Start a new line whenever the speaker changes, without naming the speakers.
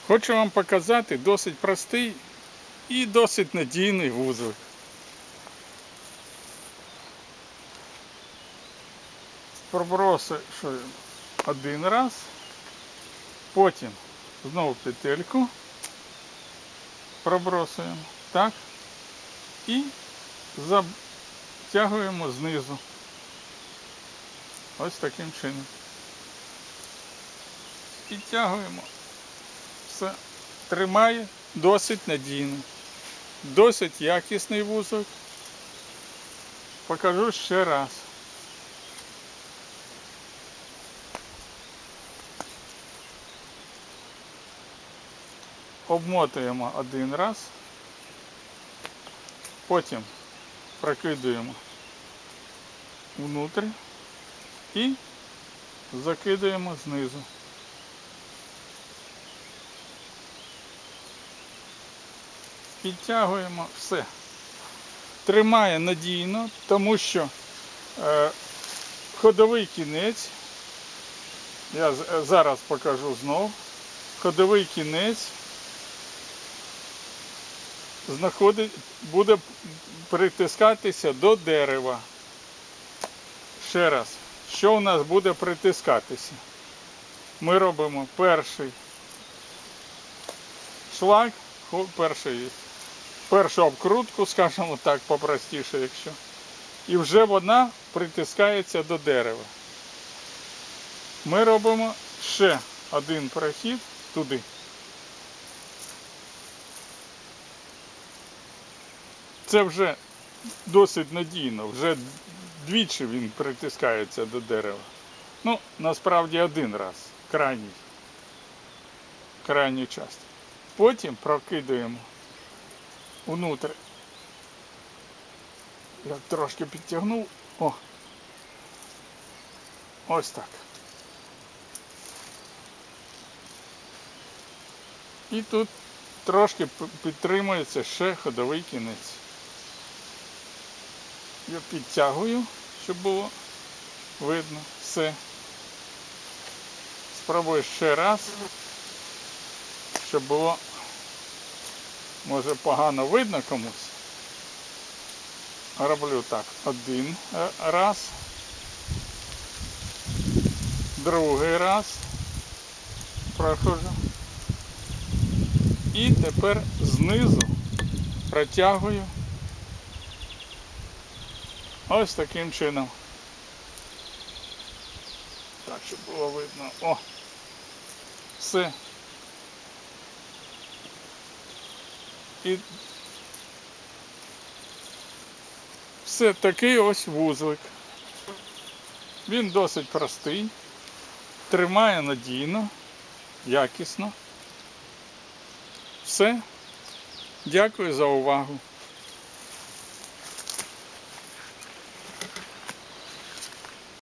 Хочу вам показати досить простий і досить надійний вузол. Пробросую один раз, потім знову петельку пробросуємо, так, і затягуємо знизу. Ось таким чином. Підтягуємо. Все. Тримає досить надійно. Досить якісний вузол. Покажу ще раз. Обмотуємо один раз, потім прокидуємо внутрі і закидаємо знизу. Підтягуємо все. Тримає надійно, тому що ходовий кінець, я зараз покажу знов, ходовий кінець буде притискатися до дерева. Ще раз, що у нас буде притискатися? Ми робимо перший шлаг, першу обкрутку, скажімо так, попростіше, якщо. І вже вона притискається до дерева. Ми робимо ще один прохід туди. Це вже досить надійно, вже двічі він притискається до дерева. Ну, насправді один раз, крайній частину. Потім прокидаємо внутрі. Я трошки підтягнув. О! Ось так. І тут трошки підтримується ще ходовий кінець. Я підтягую, щоб було видно все. Спробую ще раз, щоб було, може, погано видно комусь. Роблю так, один раз, другий раз проходжу. І тепер знизу протягую ось таким чином. Так, щоб було видно. О! Все. І все, такий ось вузлик. Він досить простий, тримає надійно, якісно. Все. Дякую за увагу.